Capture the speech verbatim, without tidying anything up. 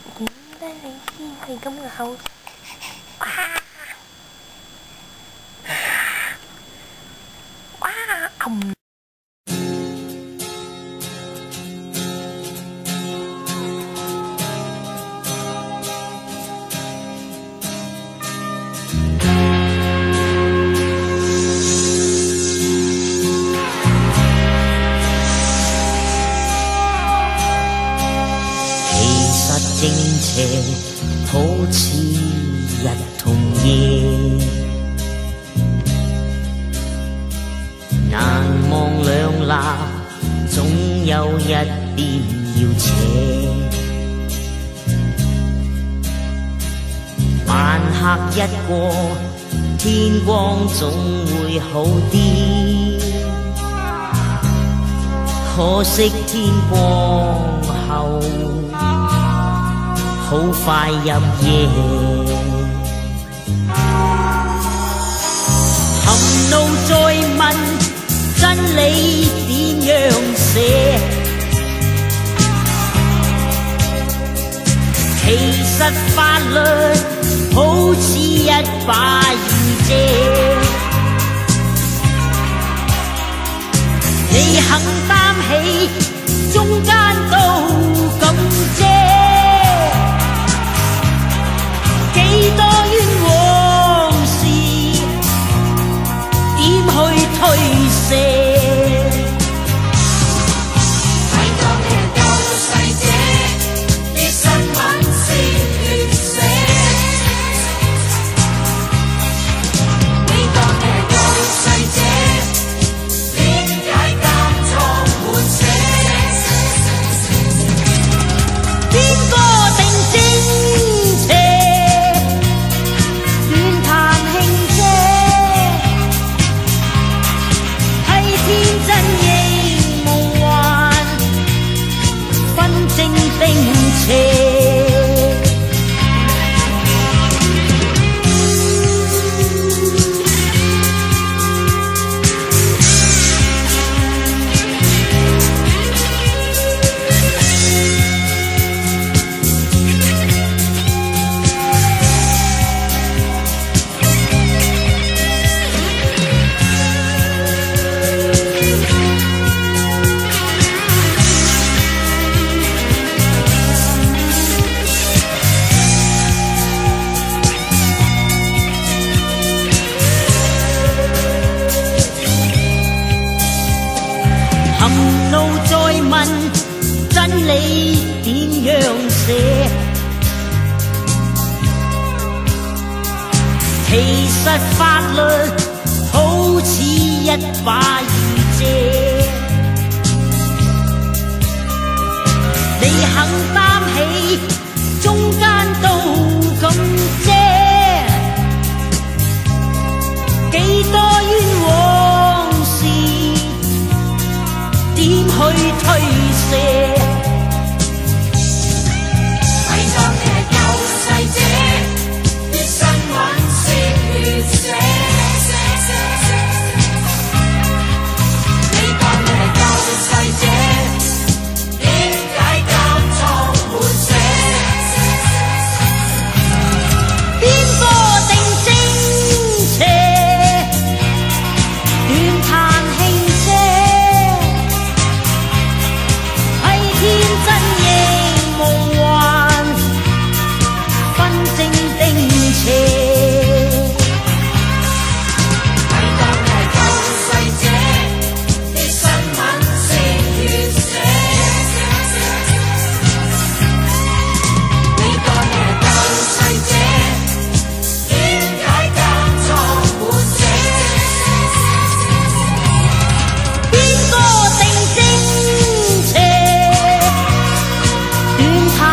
點解你先係咁咬？哇！哇！冚！ 正邪好似日同夜，難望兩立，總有一邊要斜。晚黑一過，天光總會好啲，可惜天光後好快入夜，含怒再問真理點樣寫？其實法律好似一把雨遮，你肯擔起，中間都咁遮。幾多冤枉事，點去推卸？ 睇到你係救世者，啲新聞先亂寫。你當你係救世者，點解監倉滿瀉？邊個定正邪？ 含怒再問真理點樣寫？其實法律好似一把雨遮，你肯擔起，中間都咁遮，幾多冤枉事點去推卸？ 睇當你係救世者，啲新聞先亂寫。你當你係救世者，點解監倉滿瀉？ 邊個定正邪？斷嘆輕遮。天真亦夢幻，分正定邪。 睇當你係救世者，啲新聞先亂寫。你當你係救世者，點解監倉滿瀉？ 邊個定正邪？斷嘆